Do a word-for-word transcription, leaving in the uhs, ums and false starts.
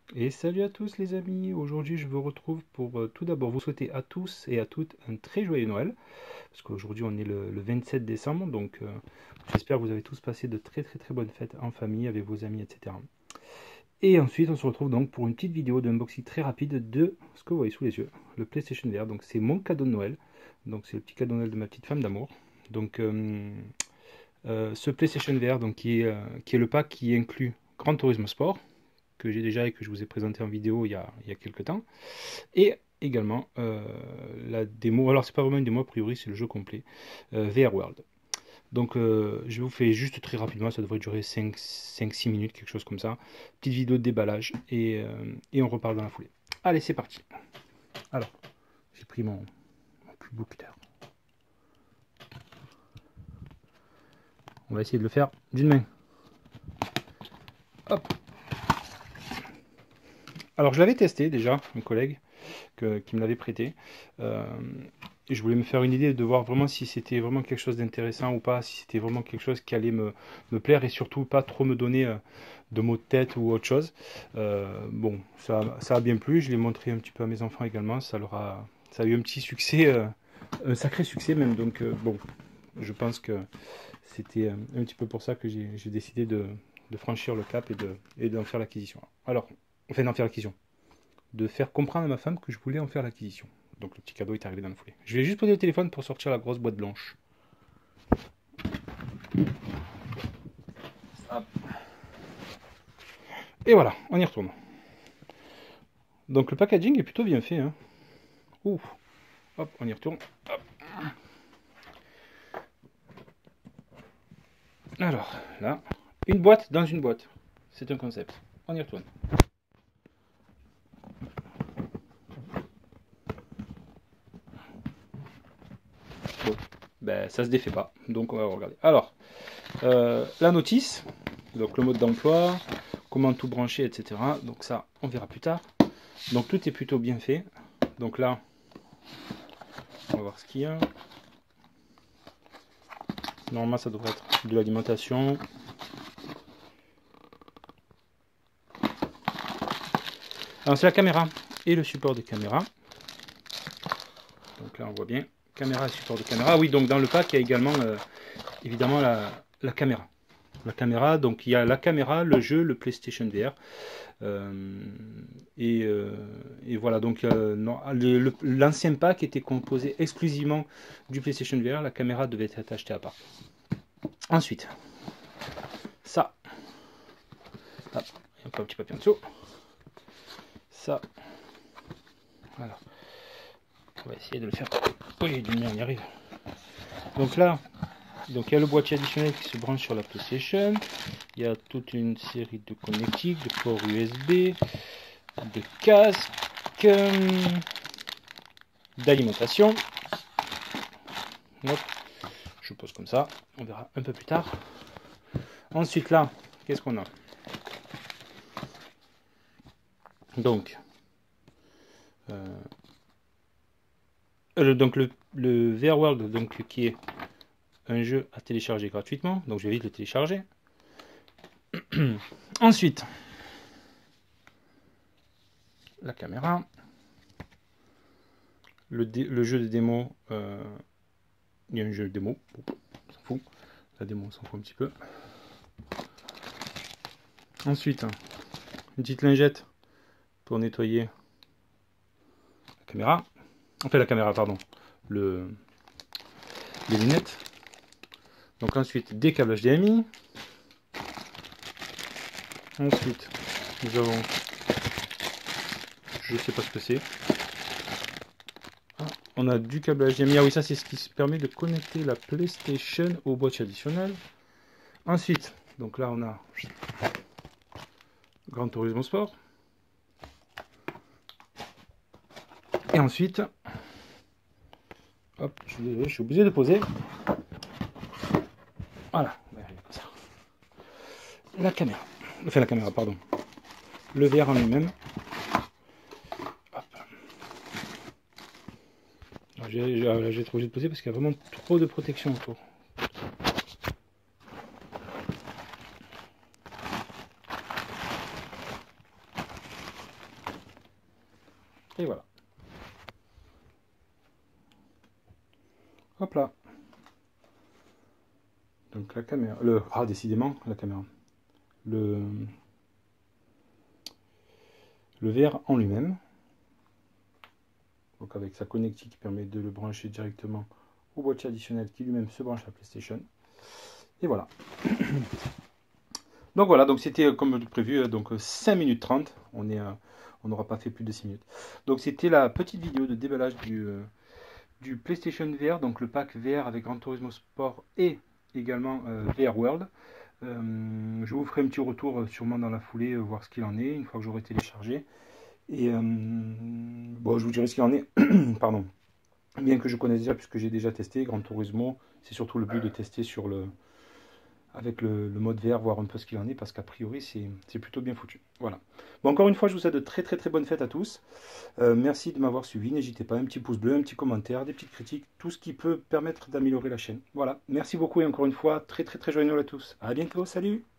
Et salut à tous les amis, aujourd'hui je vous retrouve pour euh, tout d'abord vous souhaiter à tous et à toutes un très joyeux Noël, parce qu'aujourd'hui on est le, le vingt-sept décembre, donc euh, j'espère que vous avez tous passé de très très très bonnes fêtes en famille, avec vos amis, et cetera. Et ensuite on se retrouve donc pour une petite vidéo d'unboxing très rapide de ce que vous voyez sous les yeux, le PlayStation V R, donc c'est mon cadeau de Noël, donc c'est le petit cadeau de Noël de ma petite femme d'amour. Donc euh, euh, ce PlayStation V R donc, qui, est, euh, qui est le pack qui inclut Gran Turismo Sport, que j'ai déjà et que je vous ai présenté en vidéo il y a, il y a quelques temps. Et également euh, la démo, alors c'est pas vraiment une démo, a priori c'est le jeu complet, euh, V R World. Donc euh, je vous fais juste très rapidement, ça devrait durer cinq six minutes, quelque chose comme ça. Petite vidéo de déballage et, euh, et on reparle dans la foulée. Allez, c'est parti. Alors, j'ai pris mon, mon plus beau cutter. On va essayer de le faire d'une main. Hop. Alors je l'avais testé déjà, un collègue que, qui me l'avait prêté. Euh, et je voulais me faire une idée de voir vraiment si c'était vraiment quelque chose d'intéressant ou pas, si c'était vraiment quelque chose qui allait me, me plaire et surtout pas trop me donner euh, de maux de tête ou autre chose. Euh, bon, ça, ça a bien plu, je l'ai montré un petit peu à mes enfants également, ça leur a, ça a eu un petit succès, euh, un sacré succès même, donc euh, bon, je pense que c'était un petit peu pour ça que j'ai décidé de, de franchir le cap et de et d'en faire l'acquisition. Alors, enfin d'en faire l'acquisition, de faire comprendre à ma femme que je voulais en faire l'acquisition. Donc le petit cadeau est arrivé dans le foulée. Je vais juste poser le téléphone pour sortir la grosse boîte blanche. Hop. Et voilà, on y retourne. Donc le packaging est plutôt bien fait. Hein. Ouh. Hop, on y retourne. Hop. Alors, là, une boîte dans une boîte. C'est un concept. On y retourne. Bon, ben ça se défait pas. Donc on va regarder. Alors, euh, la notice, donc le mode d'emploi, comment tout brancher, et cetera. Donc ça, on verra plus tard. Donc tout est plutôt bien fait. Donc là, on va voir ce qu'il y a. Normalement, ça devrait être de l'alimentation. Alors c'est la caméra et le support de caméra. Donc là, on voit bien. Caméra et support de caméra. Ah oui, donc dans le pack, il y a également euh, évidemment la, la caméra. La caméra, donc il y a la caméra, le jeu, le PlayStation V R. Euh, et, euh, et voilà, donc euh, l'ancien pack était composé exclusivement du PlayStation V R. La caméra devait être achetée à part. Ensuite, ça. Hop, il y a encore un petit papier en dessous. Ça. Alors, on va essayer de le faire. Oui, du mieux, on y arrive. Donc là, donc il y a le boîtier additionnel qui se branche sur la PlayStation. Il y a toute une série de connectiques, de ports U S B, de casques, d'alimentation. Je pose comme ça, on verra un peu plus tard. Ensuite là, qu'est-ce qu'on a? Donc, euh, le, donc le, le V R World, donc, qui est un jeu à télécharger gratuitement, donc je vais vite le télécharger. Ensuite, la caméra, le, le jeu de démo, euh, il y a un jeu de démo, on s'en fout, la démo on s'en fout un petit peu. Ensuite, une petite lingette pour nettoyer la caméra, enfin la caméra, pardon, le, les lunettes. Donc ensuite, des câbles H D M I. Ensuite, nous avons, je sais pas ce que c'est. Ah, on a du câble H D M I. Ah oui, ça c'est ce qui se permet de connecter la PlayStation au boîtier additionnel. Ensuite, donc là on a Gran Turismo Sport. Et ensuite, hop, je suis désolé, je suis obligé de poser. Voilà, comme ça. La caméra, enfin la caméra, pardon. Le V R en lui-même. J'ai été obligé de poser parce qu'il y a vraiment trop de protection autour. Et voilà. Hop là. Donc la caméra, le, ah décidément la caméra, le, le verre en lui-même, donc avec sa connectique qui permet de le brancher directement au boîtier additionnel qui lui-même se branche à la PlayStation. Et voilà. Donc voilà, donc c'était comme prévu, donc cinq minutes trente, on est, on n'aura pas fait plus de six minutes. Donc c'était la petite vidéo de déballage du, du PlayStation V R, donc le pack V R avec Gran Turismo Sport et également euh, V R World. Euh, je vous ferai un petit retour euh, sûrement dans la foulée, euh, voir ce qu'il en est, une fois que j'aurai téléchargé. Et euh, bon, je vous dirai ce qu'il en est, pardon. Bien que je connaisse déjà, puisque j'ai déjà testé Gran Turismo, c'est surtout le but de tester sur le, avec le, le mode V R, voir un peu ce qu'il en est, parce qu'a priori c'est plutôt bien foutu. Voilà. Bon, encore une fois, je vous souhaite de très très très bonnes fêtes à tous. Euh, merci de m'avoir suivi. N'hésitez pas, un petit pouce bleu, un petit commentaire, des petites critiques, tout ce qui peut permettre d'améliorer la chaîne. Voilà. Merci beaucoup et encore une fois, très très très joyeux Noël à tous. À bientôt, salut!